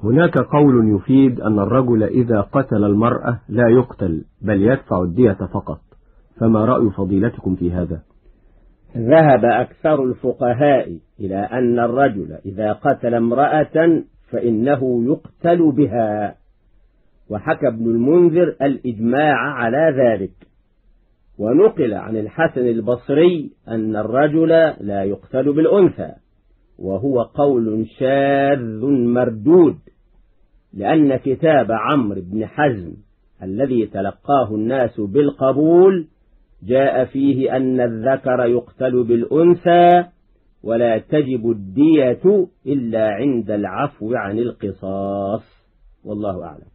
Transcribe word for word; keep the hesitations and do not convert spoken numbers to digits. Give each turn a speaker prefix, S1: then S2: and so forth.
S1: هناك قول يفيد أن الرجل إذا قتل المرأة لا يقتل بل يدفع الدية فقط، فما رأي فضيلتكم في هذا؟
S2: ذهب أكثر الفقهاء إلى أن الرجل إذا قتل امرأة فإنه يقتل بها، وحكى ابن المنذر الإجماع على ذلك، ونقل عن الحسن البصري أن الرجل لا يقتل بالأنثى، وهو قول شاذ مردود، لأن كتاب عمرو بن حزم الذي تلقاه الناس بالقبول جاء فيه أن الذكر يقتل بالأنثى ولا تجب الدية إلا عند العفو عن القصاص، والله أعلم.